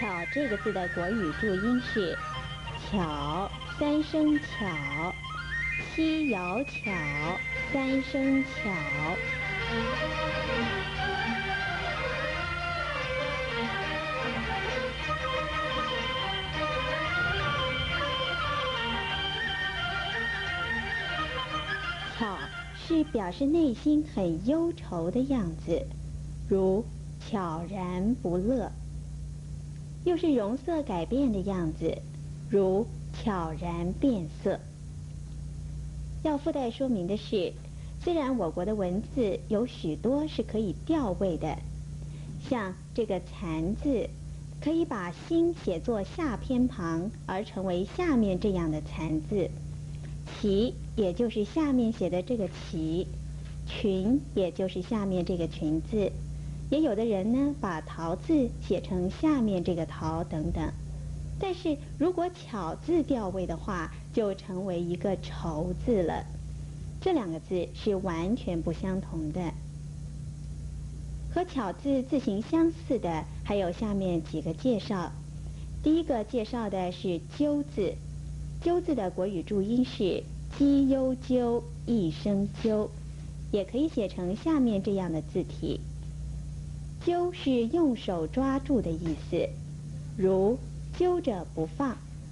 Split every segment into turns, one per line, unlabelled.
巧这个字的国语注音是巧，三声巧，七摇巧，三声巧。巧是表示内心很忧愁的样子，如悄然不乐；又是容色改变的样子，如悄然变色。要附带说明的是，虽然我国的文字有许多是可以调位的，像这个残字，可以把心写作下偏旁而成为下面这样的残字。旗也就是下面写的这个旗，群也就是下面这个群字，也有的人呢把桃字写成下面这个桃等等。但是如果巧字调位的话，就成为一个愁字了。这两个字是完全不相同的。和巧字字形相似的还有下面几个介绍。第一个介绍的是鸠字，鸠字的国语注音是鸡悠鸠，一声鸠，也可以写成下面这样的字体。揪是用手抓住的意思，如揪着不放。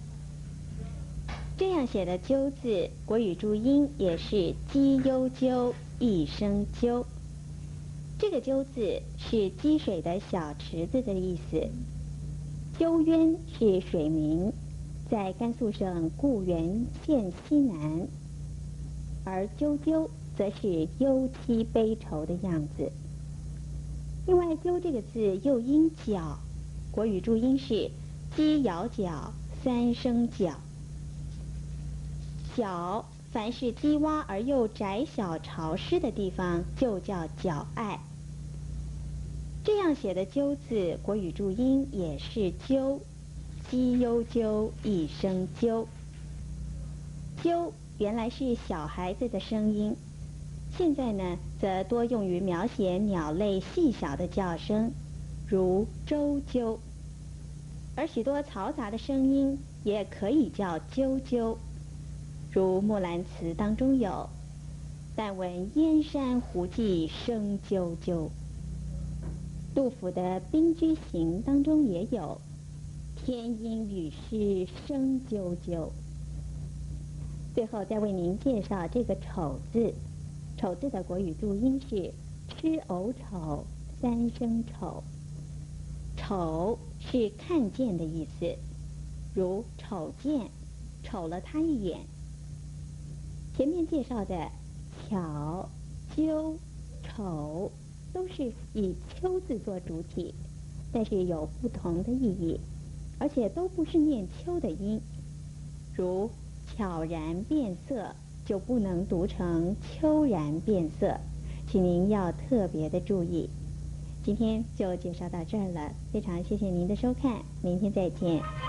这样写的揪字，国语注音也是鸡悠鸠，一声鸠。这个鸠字是积水的小池子的意思。鸠渊是水名，在甘肃省固原县西南，而啾啾则是忧戚悲愁的样子。另外，啾这个字又音角，国语注音是鸡咬角，三声角。角，凡是低洼而又窄小潮湿的地方，就叫角隘。这样写的鸠字，国语注音也是鸠，鸡悠鸠，一声鸠。鸠原来是小孩子的声音，现在呢，则多用于描写鸟类细小的叫声，如周鸠。而许多嘈杂的声音也可以叫啾啾，如《木兰辞》当中有“但闻燕山胡骑声啾啾”。杜甫的《兵居行》当中也有“天阴雨湿声啾啾”。最后再为您介绍这个丑字，丑字的国语注音是吃藕丑，三声丑。丑是看见的意思，如瞅见，瞅了他一眼。前面介绍的巧、鸠、丑都是以秋字做主体，但是有不同的意义，而且都不是念秋的音。如悄然变色就不能读成秋然变色，请您要特别的注意。今天就介绍到这儿了，非常谢谢您的收看，明天再见。